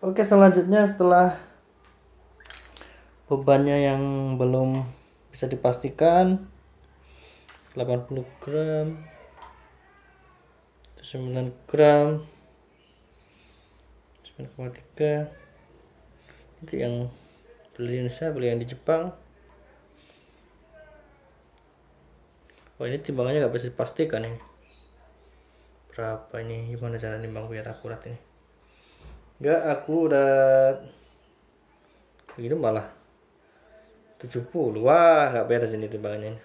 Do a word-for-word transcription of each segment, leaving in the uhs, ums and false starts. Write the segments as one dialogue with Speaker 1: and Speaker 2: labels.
Speaker 1: Oke, selanjutnya setelah bebannya yang belum bisa dipastikan, delapan puluh gram, sembilan gram, sembilan koma tiga. Itu yang beli di Indonesia, beli yang di Jepang. Oh, ini timbangannya nggak bisa dipastikan ini berapa, ini gimana cara nimbang biar akurat ini. Enggak, aku udah begini malah tujuh puluh. Wah, nggak beres ini timbangannya ini.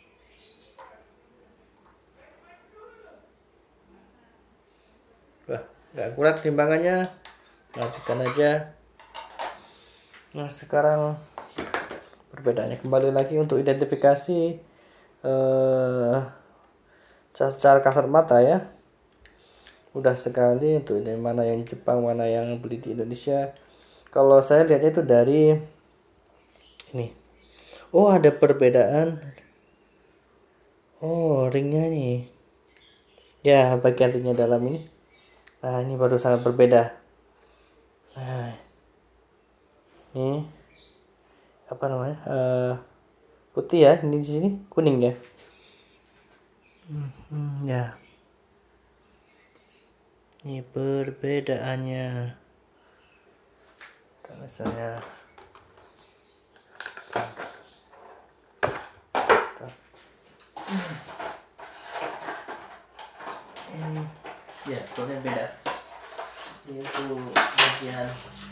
Speaker 1: Wah, nggak akurat timbangannya, lanjutkan aja. Nah, sekarang perbedaannya kembali lagi untuk identifikasi eh, secara kasat mata ya. Mudah sekali untuk ini mana yang Jepang, mana yang beli di Indonesia. Kalau saya lihatnya itu dari ini. Oh, ada perbedaan. Oh, ringnya nih. Ya, bagian ringnya dalam ini. Nah, ini baru sangat berbeda. Nah, ini apa namanya? Uh, putih ya, ini di sini kuning ya. Hmm, hmm, ya. Ini perbedaannya. Misalnya ini ya sebetulnya beda. Ini tuh bagian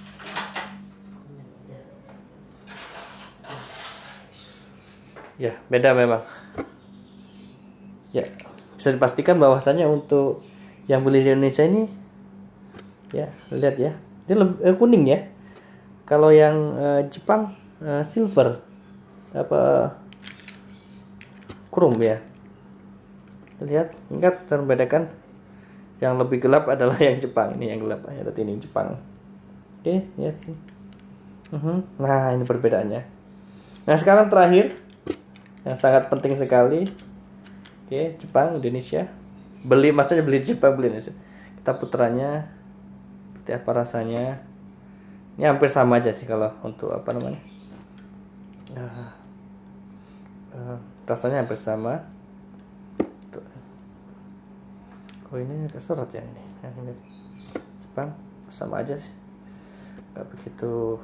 Speaker 1: ya beda memang. Ya, bisa dipastikan bahwasannya untuk yang beli di Indonesia ini ya, lihat ya, ini lebih eh, kuning ya. Kalau yang eh, Jepang eh, silver apa chrome ya. Lihat, ingat cara membedakan. Yang lebih gelap adalah yang Jepang. Ini yang gelap, ya, berarti ini Jepang. Oke, lihat sih. Uhum. Nah, ini perbedaannya. Nah, sekarang terakhir yang sangat penting sekali. Oke, Jepang, Indonesia. Beli, maksudnya beli Jepang, beli Indonesia. Kita putranya, seperti apa rasanya. Ini hampir sama aja sih kalau untuk apa namanya. Nah, uh, rasanya hampir sama. Tuh. Oh, ini agak seret ya ini. Nah, ini Jepang sama aja sih. Gak begitu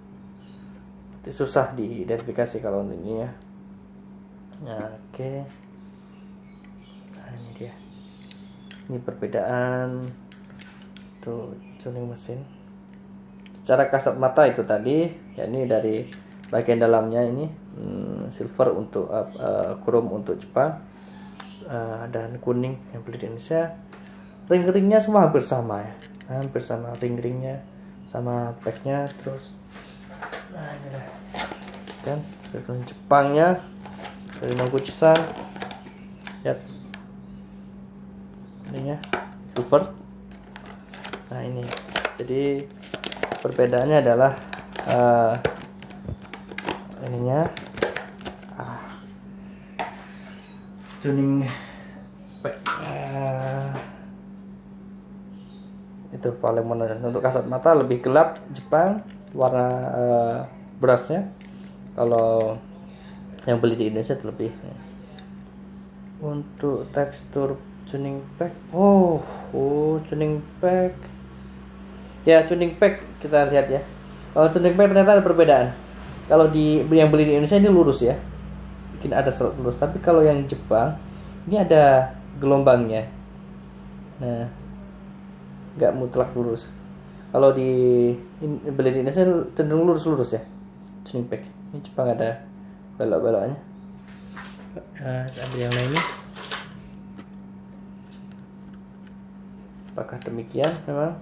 Speaker 1: susah diidentifikasi kalau ini ya. Nah, oke. Okay. Nah, ini dia. Ini perbedaan tuh tuning mesin. Secara kasat mata itu tadi, ya ini dari bagian dalamnya ini hmm, silver untuk uh, uh, chrome untuk Jepang uh, dan kuning yang beli di Indonesia. Ring-ringnya semua hampir sama ya, hampir sama ring-ringnya sama packnya terus. Nah, ini lah kan dari Jepangnya dari Noguchi-san. Lihat ininya silver. Nah, ini jadi perbedaannya adalah uh, ininya ah, tuning uh, itu paling menonjol. Untuk kasat mata lebih gelap Jepang warna uh, brushnya. Kalau yang beli di Indonesia itu lebih. Untuk tekstur tuning pack, oh, oh tuning pack. Ya, tuning pack kita lihat ya. Kalau tuning pack ternyata ada perbedaan. Kalau di yang beli di Indonesia ini lurus ya, bikin ada slot lurus. Tapi kalau yang Jepang ini ada gelombangnya. Nah, nggak mutlak lurus. Kalau di in, beli di Indonesia cenderung lurus-lurus ya. Tuning pack. Ini Jepang ada belok-beloknya. Nah, ambil yang lainnya. Apakah demikian memang?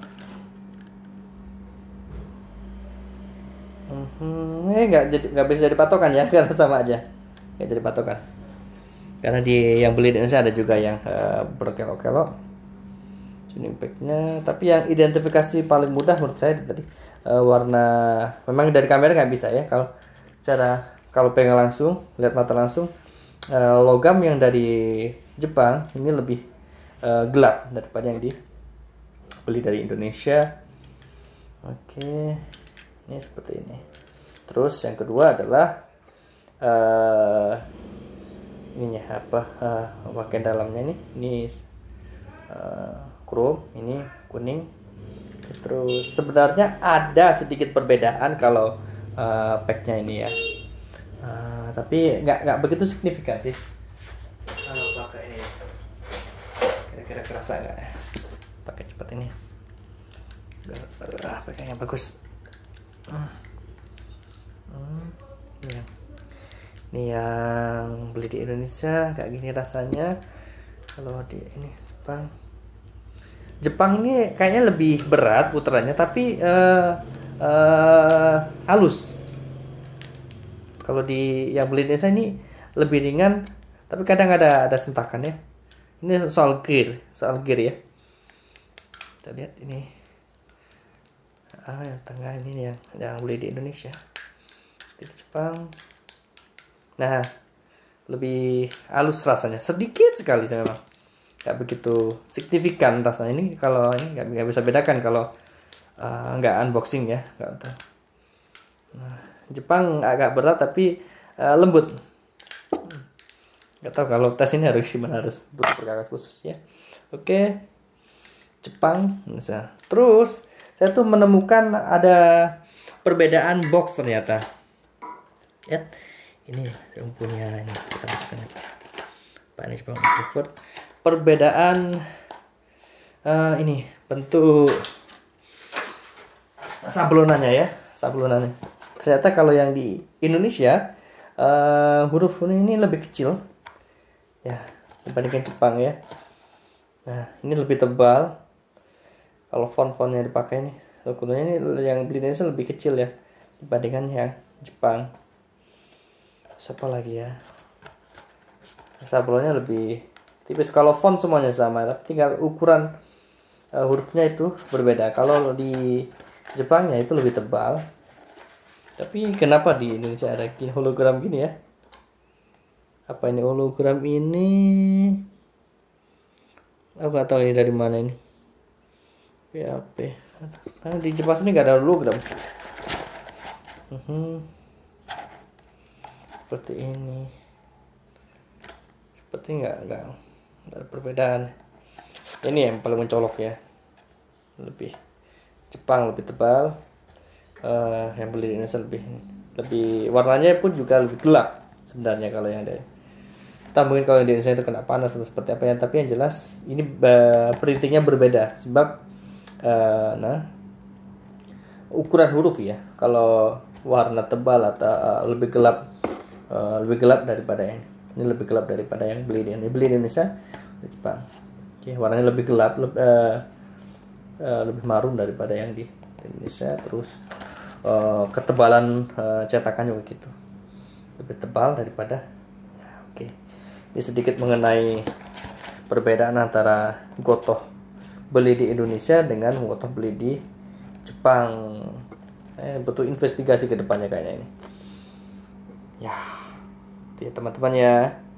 Speaker 1: Hmm, eh nggak jadi nggak bisa jadi patokan ya karena sama aja, nggak jadi patokan. Karena di yang beli di Indonesia ada juga yang uh, berkelok-kelok tuning packnya. Tapi yang identifikasi paling mudah menurut saya tadi uh, warna. Memang dari kamera nggak bisa ya. Kalau cara kalau pengen langsung lihat mata langsung, uh, logam yang dari Jepang ini lebih uh, gelap daripada yang dibeli dari Indonesia. Oke, ini seperti ini. Terus yang kedua adalah uh, ininya apa? Uh, bagian dalamnya ini, ini uh, chrome, ini kuning. Terus sebenarnya ada sedikit perbedaan kalau uh, packnya ini ya, uh, tapi nggak nggak begitu signifikan sih. Kalau pakai ini, kira-kira kerasa nggak ya? Pakai cepat ini. Ah, pakainya bagus. Hmm. Hmm. Ini, yang, ini yang beli di Indonesia kayak gini rasanya. Kalau di ini Jepang, Jepang ini kayaknya lebih berat putarannya, tapi uh, uh, halus. Kalau di yang beli di Indonesia ini lebih ringan, tapi kadang ada ada sentakan ya. Ini soal gear, soal gear ya. Kita lihat ini. Ah, yang tengah ini yang yang beli di Indonesia, di Jepang. Nah, lebih halus rasanya, sedikit sekali memang, nggak begitu signifikan rasanya. Ini kalau ini nggak, nggak bisa bedakan kalau uh, nggak unboxing ya, nggak tahu. Nah, Jepang agak berat tapi uh, lembut. Nggak tahu kalau tes ini harus gimana, harus butuh perkakas khusus ya. Oke, Jepang bisa. Terus saya tuh menemukan ada perbedaan box ternyata. Lihat, ini yang punya ini kita masukkan Pak ini Jepang Oxford. Perbedaan uh, ini bentuk sablonannya ya, sablonannya. Ternyata kalau yang di Indonesia uh, huruf ini lebih kecil ya dibandingkan Jepang ya. Nah, ini lebih tebal. Kalau font-font yang dipakai ini, logonya ini yang beli Indonesia lebih kecil ya dibandingkan yang Jepang. Siapa lagi ya? Sablonnya lebih tipis. Kalau font semuanya sama, tapi tinggal ukuran uh, hurufnya itu berbeda. Kalau di Jepangnya itu lebih tebal. Tapi kenapa di Indonesia ada gini, hologram gini ya? Apa ini hologram ini? Aku nggak tahu ini dari mana ini. P H P. Nah, di Jepang sini nggak ada hologram. Uhum. Seperti ini. Seperti nggak nggak ada perbedaan. Ini yang paling mencolok ya. Lebih Jepang lebih tebal. Uh, yang beli di Indonesia lebih lebih warnanya pun juga lebih gelap sebenarnya kalau yang ada. Kita mungkin kalau di Indonesia itu kena panas atau seperti apa ya, tapi yang jelas ini uh, printingnya berbeda sebab Uh, nah ukuran huruf ya, kalau warna tebal atau uh, lebih gelap uh, lebih gelap daripada yang ini lebih gelap daripada yang beli di, beli di Indonesia di Jepang. Oke, warnanya lebih gelap, lebih, uh, uh, lebih marun daripada yang di Indonesia. Terus uh, ketebalan uh, cetakannya begitu lebih tebal daripada. Oke, ini sedikit mengenai perbedaan antara Gotoh beli di Indonesia dengan Gotoh beli di Jepang. Eh, butuh investigasi ke depannya kayaknya ini. Ya, teman-teman ya.